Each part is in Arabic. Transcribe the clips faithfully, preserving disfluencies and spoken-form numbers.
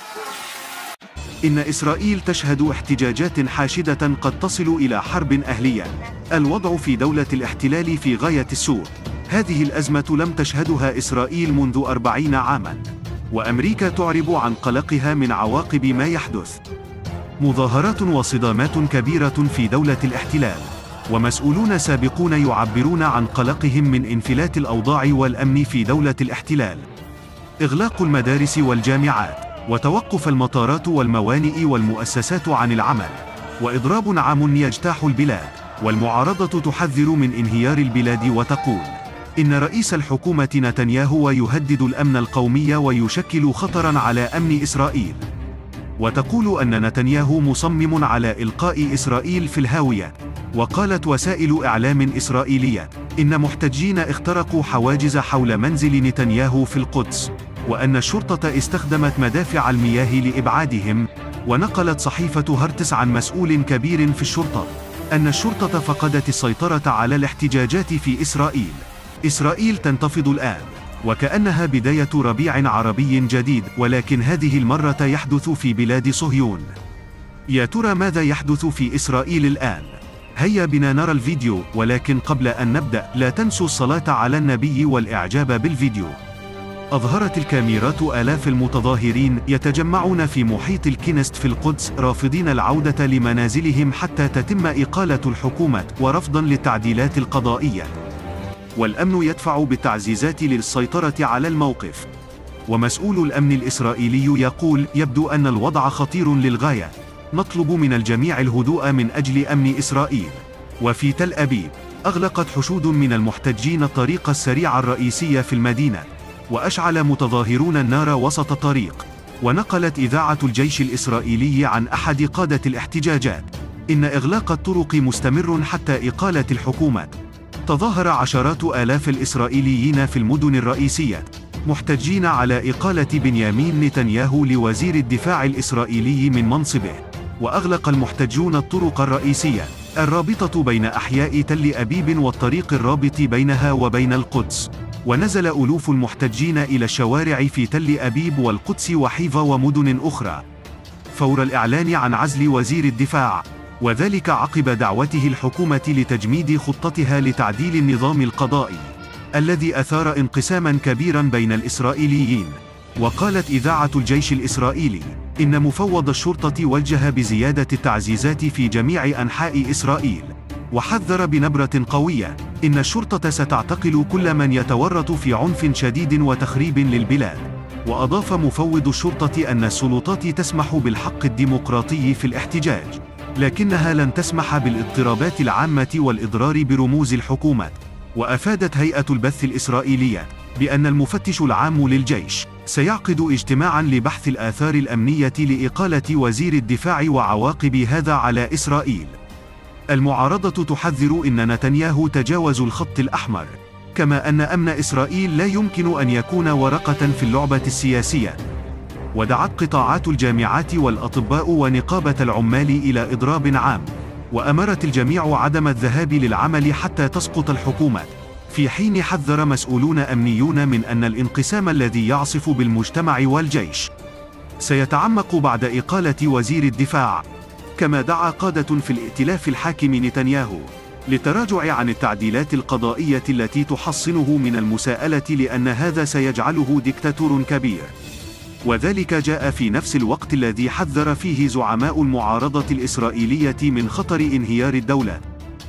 إن إسرائيل تشهد احتجاجات حاشدة قد تصل إلى حرب أهلية. الوضع في دولة الاحتلال في غاية السوء. هذه الأزمة لم تشهدها إسرائيل منذ أربعين عاماً، وأمريكا تعرب عن قلقها من عواقب ما يحدث. مظاهرات وصدامات كبيرة في دولة الاحتلال، ومسؤولون سابقون يعبرون عن قلقهم من انفلات الأوضاع والأمن في دولة الاحتلال. إغلاق المدارس والجامعات، وتوقف المطارات والموانئ والمؤسسات عن العمل، وإضراب عام يجتاح البلاد. والمعارضة تحذر من انهيار البلاد وتقول إن رئيس الحكومة نتنياهو يهدد الأمن القومي ويشكل خطراً على أمن إسرائيل. وتقول أن نتنياهو مصمم على إلقاء إسرائيل في الهاوية. وقالت وسائل إعلام إسرائيلية إن محتجين اخترقوا حواجز حول منزل نتنياهو في القدس، وأن الشرطة استخدمت مدافع المياه لإبعادهم. ونقلت صحيفة هرتس عن مسؤول كبير في الشرطة أن الشرطة فقدت السيطرة على الاحتجاجات في إسرائيل. إسرائيل تنتفض الآن، وكأنها بداية ربيع عربي جديد، ولكن هذه المرة يحدث في بلاد صهيون. يا ترى ماذا يحدث في إسرائيل الآن؟ هيا بنا نرى الفيديو، ولكن قبل أن نبدأ لا تنسوا الصلاة على النبي والإعجاب بالفيديو. أظهرت الكاميرات آلاف المتظاهرين يتجمعون في محيط الكنيست في القدس، رافضين العودة لمنازلهم حتى تتم إقالة الحكومة، ورفضا للتعديلات القضائية. والأمن يدفع بالتعزيزات للسيطرة على الموقف. ومسؤول الأمن الإسرائيلي يقول يبدو أن الوضع خطير للغاية، نطلب من الجميع الهدوء من أجل أمن إسرائيل. وفي تل أبيب أغلقت حشود من المحتجين الطريق السريع الرئيسي في المدينة، وأشعل متظاهرون النار وسط الطريق. ونقلت إذاعة الجيش الإسرائيلي عن أحد قادة الاحتجاجات إن إغلاق الطرق مستمر حتى إقالة الحكومة. تظاهر عشرات آلاف الإسرائيليين في المدن الرئيسية محتجين على إقالة بنيامين نتنياهو لوزير الدفاع الإسرائيلي من منصبه. وأغلق المحتجون الطرق الرئيسية الرابطة بين أحياء تل أبيب والطريق الرابط بينها وبين القدس. ونزل ألوف المحتجين إلى الشوارع في تل أبيب والقدس وحيفا ومدن أخرى فور الإعلان عن عزل وزير الدفاع، وذلك عقب دعوته الحكومة لتجميد خطتها لتعديل النظام القضائي الذي أثار انقساما كبيرا بين الإسرائيليين. وقالت إذاعة الجيش الإسرائيلي إن مفوض الشرطة وجه بزيادة التعزيزات في جميع أنحاء إسرائيل، وحذر بنبرة قوية إن الشرطة ستعتقل كل من يتورط في عنف شديد وتخريب للبلاد. وأضاف مفوض الشرطة أن السلطات تسمح بالحق الديمقراطي في الاحتجاج، لكنها لن تسمح بالاضطرابات العامة والإضرار برموز الحكومة. وأفادت هيئة البث الإسرائيلية بأن المفتش العام للجيش سيعقد اجتماعا لبحث الآثار الأمنية لإقالة وزير الدفاع وعواقب هذا على إسرائيل. المعارضة تحذر إن نتنياهو تجاوز الخط الأحمر، كما أن أمن إسرائيل لا يمكن أن يكون ورقة في اللعبة السياسية. ودعت قطاعات الجامعات والأطباء ونقابة العمال إلى إضراب عام، وأمرت الجميع عدم الذهاب للعمل حتى تسقط الحكومة. في حين حذر مسؤولون أمنيون من أن الانقسام الذي يعصف بالمجتمع والجيش سيتعمق بعد إقالة وزير الدفاع. كما دعا قادة في الائتلاف الحاكم نتنياهو للتراجع عن التعديلات القضائية التي تحصنه من المساءلة، لأن هذا سيجعله ديكتاتور كبير. وذلك جاء في نفس الوقت الذي حذر فيه زعماء المعارضة الإسرائيلية من خطر انهيار الدولة.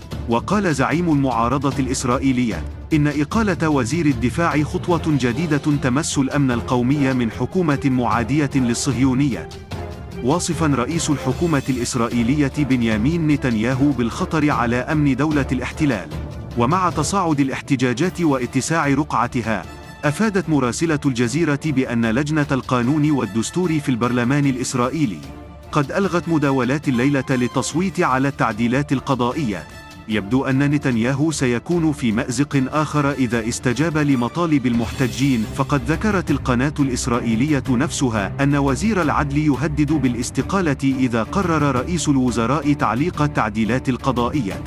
وقال زعيم المعارضة الإسرائيلية إن إقالة وزير الدفاع خطوة جديدة تمس الأمن القومي من حكومة معادية للصهيونية، واصفا رئيس الحكومة الإسرائيلية بنيامين نتنياهو بالخطر على أمن دولة الاحتلال. ومع تصاعد الاحتجاجات واتساع رقعتها، أفادت مراسلة الجزيرة بأن لجنة القانون والدستور في البرلمان الإسرائيلي قد ألغت مداولات الليلة للتصويت على التعديلات القضائية. يبدو أن نتنياهو سيكون في مأزق آخر إذا استجاب لمطالب المحتجين. فقد ذكرت القناة الإسرائيلية نفسها أن وزير العدل يهدد بالاستقالة إذا قرر رئيس الوزراء تعليق التعديلات القضائية.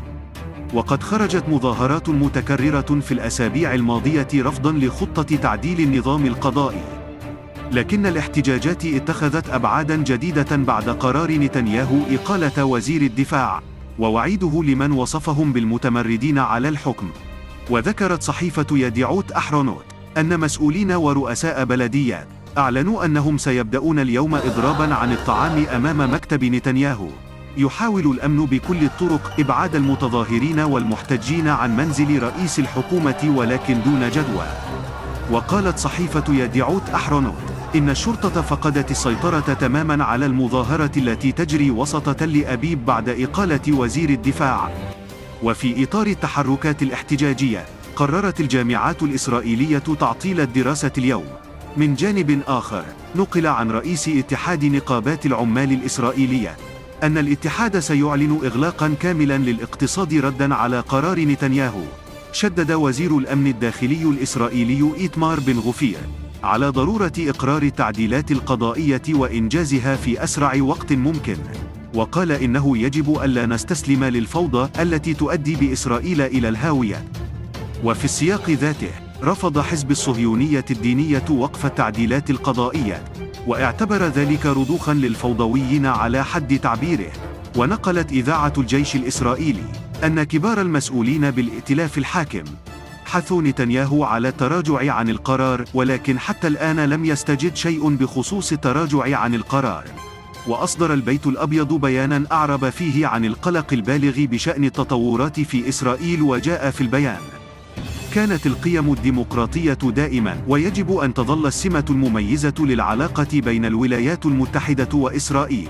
وقد خرجت مظاهرات متكررة في الأسابيع الماضية رفضا لخطة تعديل النظام القضائي. لكن الاحتجاجات اتخذت أبعادًا جديدة بعد قرار نتنياهو إقالة وزير الدفاع، ووعيده لمن وصفهم بالمتمردين على الحكم. وذكرت صحيفة يديعوت أحرونوت أن مسؤولين ورؤساء بلديات أعلنوا أنهم سيبدأون اليوم إضرابًا عن الطعام أمام مكتب نتنياهو. يحاول الأمن بكل الطرق إبعاد المتظاهرين والمحتجين عن منزل رئيس الحكومة ولكن دون جدوى. وقالت صحيفة يديعوت أحرونوت إن الشرطة فقدت السيطرة تماماً على المظاهرة التي تجري وسط تل أبيب بعد إقالة وزير الدفاع. وفي إطار التحركات الاحتجاجية، قررت الجامعات الإسرائيلية تعطيل الدراسة اليوم. من جانب آخر، نقل عن رئيس اتحاد نقابات العمال الإسرائيلية أن الاتحاد سيعلن إغلاقاً كاملاً للاقتصاد رداً على قرار نتنياهو. شدد وزير الأمن الداخلي الإسرائيلي إيتمار بن غفير على ضرورة إقرار التعديلات القضائية وإنجازها في أسرع وقت ممكن، وقال إنه يجب ألا نستسلم للفوضى التي تؤدي بإسرائيل إلى الهاوية. وفي السياق ذاته، رفض حزب الصهيونية الدينية وقف التعديلات القضائية، واعتبر ذلك رضوخاً للفوضويين على حد تعبيره. ونقلت إذاعة الجيش الإسرائيلي أن كبار المسؤولين بالائتلاف الحاكم حثوا نتنياهو على التراجع عن القرار، ولكن حتى الآن لم يستجد شيء بخصوص التراجع عن القرار. وأصدر البيت الأبيض بياناً أعرب فيه عن القلق البالغ بشأن التطورات في إسرائيل، وجاء في البيان: كانت القيم الديمقراطية دائماً ويجب أن تظل السمة المميزة للعلاقة بين الولايات المتحدة وإسرائيل.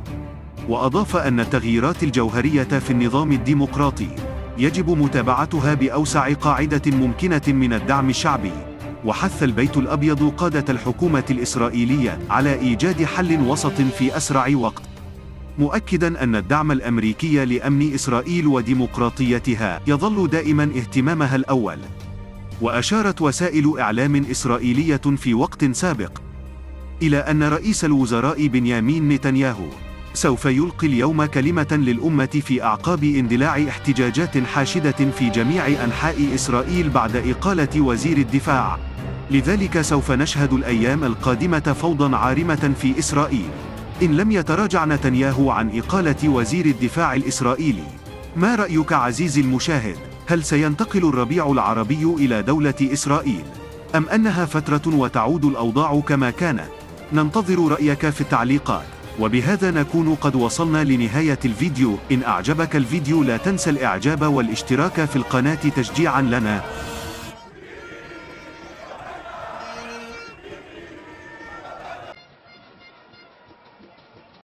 وأضاف أن التغييرات الجوهرية في النظام الديمقراطي يجب متابعتها بأوسع قاعدة ممكنة من الدعم الشعبي. وحث البيت الأبيض قادة الحكومة الإسرائيلية على إيجاد حل وسط في أسرع وقت، مؤكداً أن الدعم الأمريكي لأمن إسرائيل وديمقراطيتها يظل دائماً اهتمامها الأول. وأشارت وسائل إعلام إسرائيلية في وقت سابق إلى أن رئيس الوزراء بنيامين نتنياهو سوف يلقي اليوم كلمة للأمة في أعقاب اندلاع احتجاجات حاشدة في جميع أنحاء إسرائيل بعد إقالة وزير الدفاع. لذلك سوف نشهد الأيام القادمة فوضى عارمة في إسرائيل إن لم يتراجع نتنياهو عن إقالة وزير الدفاع الإسرائيلي. ما رأيك عزيزي المشاهد؟ هل سينتقل الربيع العربي إلى دولة إسرائيل، أم أنها فترة وتعود الأوضاع كما كانت؟ ننتظر رأيك في التعليقات. وبهذا نكون قد وصلنا لنهاية الفيديو. إن أعجبك الفيديو لا تنسى الإعجاب والاشتراك في القناة تشجيعا لنا.